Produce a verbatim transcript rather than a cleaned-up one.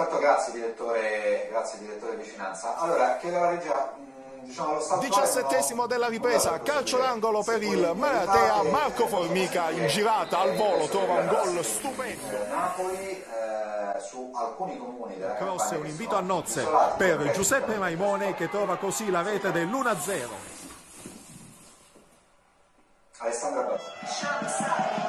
Perfetto, grazie direttore, grazie direttore Vicinanza. Allora, chiedo alla regia, mh, diciamo allo stato diciassettesimo della ripresa, calcio d'angolo per il Maratea, Marco Formica in girata al volo trova un gol stupendo. Napoli eh, su alcuni comuni della Cross e un invito a nozze per Giuseppe Maimone che trova così la rete dell'uno a zero. Alessandra Botto.